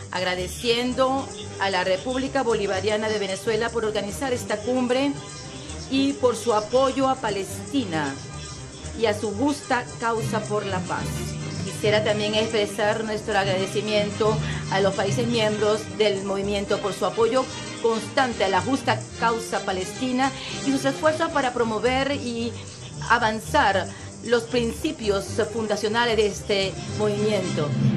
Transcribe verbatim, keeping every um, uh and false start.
agradeciendo a la República Bolivariana de Venezuela por organizar esta cumbre y por su apoyo a Palestina y a su justa causa por la paz. Quisiera también expresar nuestro agradecimiento a los países miembros del movimiento por su apoyo constante a la justa causa palestina y sus esfuerzos para promover y avanzar los principios fundacionales de este movimiento.